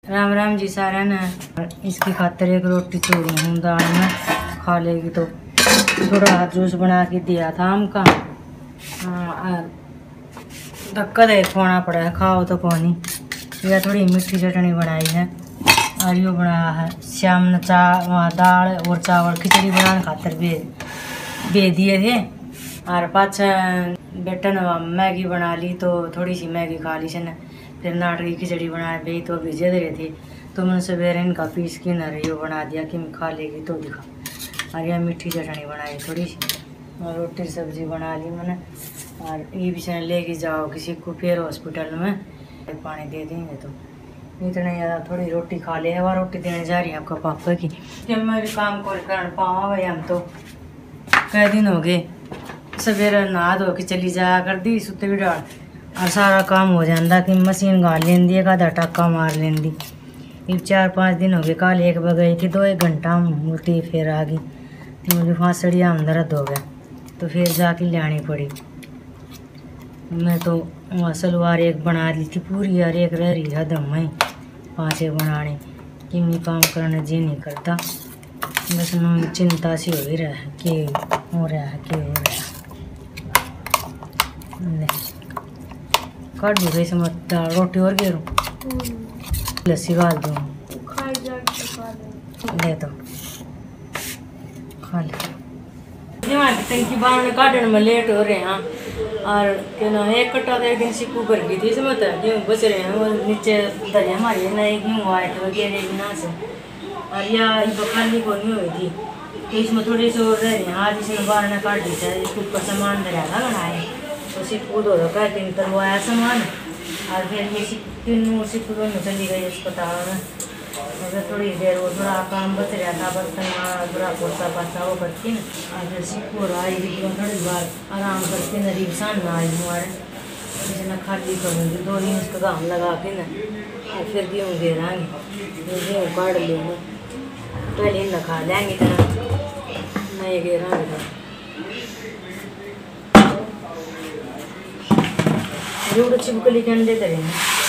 राम राम जी सारा ने। इसकी खातर एक रोटी छोड़ी हूँ दाल में, खा लेगी तो। थोड़ा जूस बना के दिया था हमका, धक्का दे खोना पड़ा है, खाओ तो कौन। यह थोड़ी मीठी चटनी बनाई है और यो बनाया है शाम ने दाल और चावल खिचड़ी बनाने खातर भेज दिए थे। और पाछा बेटा ने मैगी बना ली तो थोड़ी सी मैगी खा ली से न, फिर नाट की खिचड़ी बना दी तो भिजे दे थे तो मैंने सवेरे इनका पीस के न यो बना दिया कि मैं खा लेगी तो दिखा। और यह मीठी चटनी बनाई थोड़ी सी और रोटी सब्जी बना ली मैंने। और ये भी चैनल लेके जाओ किसी को फिर हॉस्पिटल में पानी दे देंगे तो इतने ज़्यादा थोड़ी रोटी खा ले। और रोटी देने जा रही है आपका पापा की कि मैं भी काम को कर पाऊँ भाई। हम तो कई दिन हो गए सवेरे नहा धो के चली जाया कर दी सुते भी डाल और सारा काम हो जाता कि मशीन गाल लेंदी एक आधा टाका मार लेंदी। ये 4-5 दिन हो गए। कल एक बजे गई थी 2-1 घंटा होती फिर आ गई तो मुझे फांसड़िया में दर्द हो गया तो फिर जाके लानी पड़ी। मैं तो सलवार एक बना ली थी पूरी और एक रह रही है दम में 5 बनाने कि मैं काम करने जी नहीं करता। बस मैं चिंता सी हो ही रहा है कि हो रहा है कि हो रहा है। काट दूँ समझ दाल रोटी और घेरूँ लस्सी गाल दूँ ले तो खा ले। टंकी बाहर काटने में लेट हो रहे हैं और क्या ना एक कट्टा तो एक दिन सिक्कू भर गई थी समझ गेहूँ बच रहे हैं वो नीचे दरिया हमारी नए गेहूँ आए थे वगैरह बिना से और यह खाली को नहीं हुई थी तो इसमें थोड़ी सी और रह रही हैं। आज इसने बाहर ने काट दी था इसके ऊपर सामान दरिया था बनाए तो सिक्कू दो का 3 तरवाया सामान और फिर ये सिक्कू दोनों चली गई अस्पताल में। अगर थोड़ी देर वो थोड़ा काम बच रहा था बर्तन थोड़ा पोसा पासा वो करके ना और फिर सिक्कू आई थोड़ी बार आराम करके न रिक्सान ना आई हमारे इसे न खाली करूँगी 2 दिन उसका काम लगा के ना और फिर गेहूँ घेराएंगे गेहूँ काट लेंगे पहले न खा लेंगे इतना नए घेराएंगे रूढ़ छिपकली के अंडे करेंगे।